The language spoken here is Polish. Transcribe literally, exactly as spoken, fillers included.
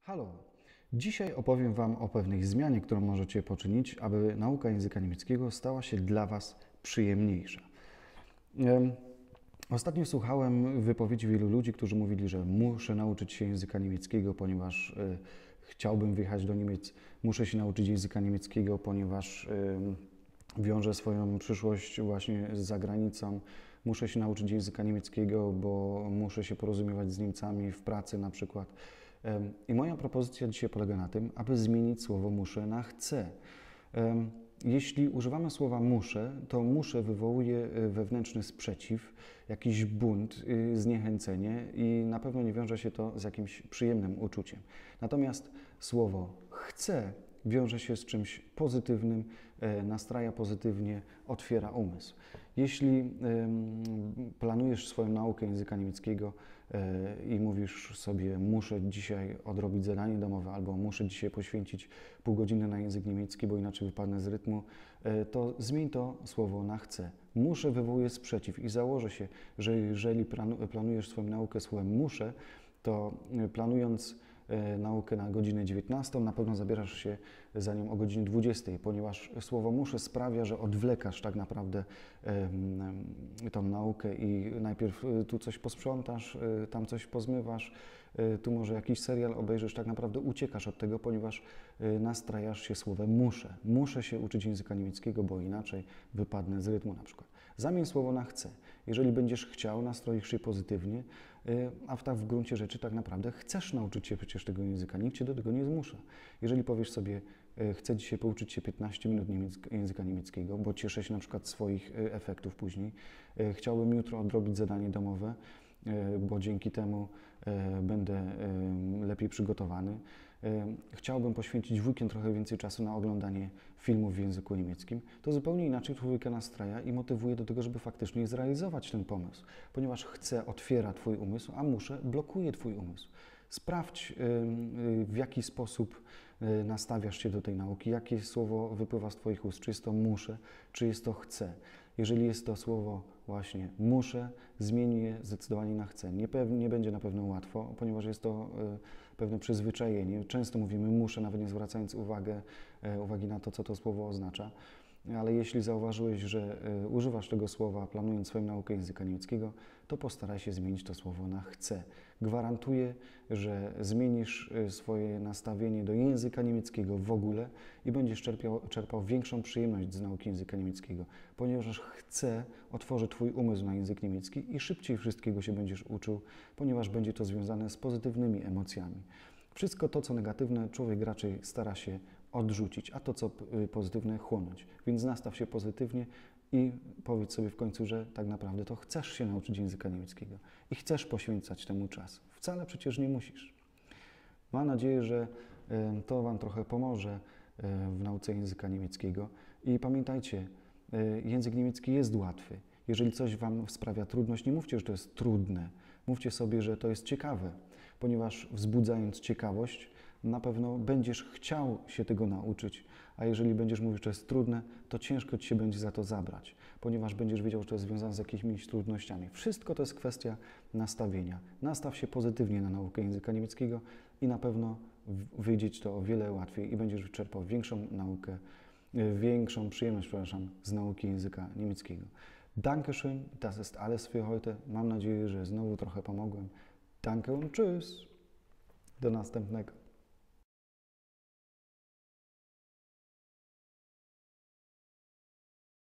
Halo! Dzisiaj opowiem Wam o pewnej zmianie, którą możecie poczynić, aby nauka języka niemieckiego stała się dla Was przyjemniejsza. Ostatnio słuchałem wypowiedzi wielu ludzi, którzy mówili, że muszę nauczyć się języka niemieckiego, ponieważ y, chciałbym wyjechać do Niemiec, muszę się nauczyć języka niemieckiego, ponieważ y, wiążę swoją przyszłość właśnie z zagranicą, muszę się nauczyć języka niemieckiego, bo muszę się porozumiewać z Niemcami w pracy na przykład. I moja propozycja dzisiaj polega na tym, aby zmienić słowo muszę na chcę. Jeśli używamy słowa muszę, to muszę wywołuje wewnętrzny sprzeciw, jakiś bunt, zniechęcenie i na pewno nie wiąże się to z jakimś przyjemnym uczuciem. Natomiast słowo chcę wiąże się z czymś pozytywnym, nastraja pozytywnie, otwiera umysł. Jeśli planujesz swoją naukę języka niemieckiego i mówisz sobie, muszę dzisiaj odrobić zadanie domowe albo muszę dzisiaj poświęcić pół godziny na język niemiecki, bo inaczej wypadnę z rytmu, to zmień to słowo na chcę. Muszę wywołuje sprzeciw i założę się, że jeżeli planujesz swoją naukę słowem muszę, to planując naukę na godzinę dziewiętnastą, na pewno zabierasz się za nią o godzinie dwudziestej, ponieważ słowo muszę sprawia, że odwlekasz tak naprawdę tą naukę i najpierw tu coś posprzątasz, tam coś pozmywasz, tu może jakiś serial obejrzysz, tak naprawdę uciekasz od tego, ponieważ nastrajasz się słowem muszę. Muszę się uczyć języka niemieckiego, bo inaczej wypadnę z rytmu na przykład. Zamień słowo na chcę. Jeżeli będziesz chciał, nastroisz się pozytywnie, a w tak w gruncie rzeczy tak naprawdę chcesz nauczyć się przecież tego języka. Nikt Cię do tego nie zmusza. Jeżeli powiesz sobie, chcę dzisiaj pouczyć się piętnaście minut języka niemieckiego, bo cieszę się na przykład swoich efektów później, chciałbym jutro odrobić zadanie domowe, bo dzięki temu będę lepiej przygotowany. Chciałbym poświęcić w weekend trochę więcej czasu na oglądanie filmów w języku niemieckim. To zupełnie inaczej człowieka nastraja i motywuje do tego, żeby faktycznie zrealizować ten pomysł, ponieważ chcę otwiera Twój umysł, a muszę blokuje Twój umysł. Sprawdź, w jaki sposób nastawiasz się do tej nauki, jakie słowo wypływa z Twoich ust, czy jest to muszę, czy jest to chcę. Jeżeli jest to słowo właśnie muszę, zmień je zdecydowanie na chcę. Nie, nie będzie na pewno łatwo, ponieważ jest to pewne przyzwyczajenie. Często mówimy muszę, nawet nie zwracając uwagę, uwagi na to, co to słowo oznacza. Ale jeśli zauważyłeś, że używasz tego słowa planując swoją naukę języka niemieckiego, to postaraj się zmienić to słowo na chcę. Gwarantuję, że zmienisz swoje nastawienie do języka niemieckiego w ogóle i będziesz czerpiał, czerpał większą przyjemność z nauki języka niemieckiego, ponieważ chcę otworzy Twój umysł na język niemiecki i szybciej wszystkiego się będziesz uczył, ponieważ będzie to związane z pozytywnymi emocjami. Wszystko to, co negatywne, człowiek raczej stara się odrzucić, a to, co pozytywne, chłonąć. Więc nastaw się pozytywnie i powiedz sobie w końcu, że tak naprawdę to chcesz się nauczyć języka niemieckiego i chcesz poświęcać temu czas. Wcale przecież nie musisz. Mam nadzieję, że to Wam trochę pomoże w nauce języka niemieckiego. I pamiętajcie, język niemiecki jest łatwy. Jeżeli coś Wam sprawia trudność, nie mówcie, że to jest trudne. Mówcie sobie, że to jest ciekawe, ponieważ wzbudzając ciekawość, na pewno będziesz chciał się tego nauczyć, a jeżeli będziesz mówić, że to jest trudne, to ciężko Ci się będzie za to zabrać, ponieważ będziesz wiedział, że to jest związane z jakimiś trudnościami. Wszystko to jest kwestia nastawienia. Nastaw się pozytywnie na naukę języka niemieckiego i na pewno wyjdzie Ci to o wiele łatwiej i będziesz czerpał większą naukę, większą przyjemność, przepraszam, z nauki języka niemieckiego. Dankeschön, das ist alles für heute. Mam nadzieję, że znowu trochę pomogłem. Danke und tschüss. Do następnego.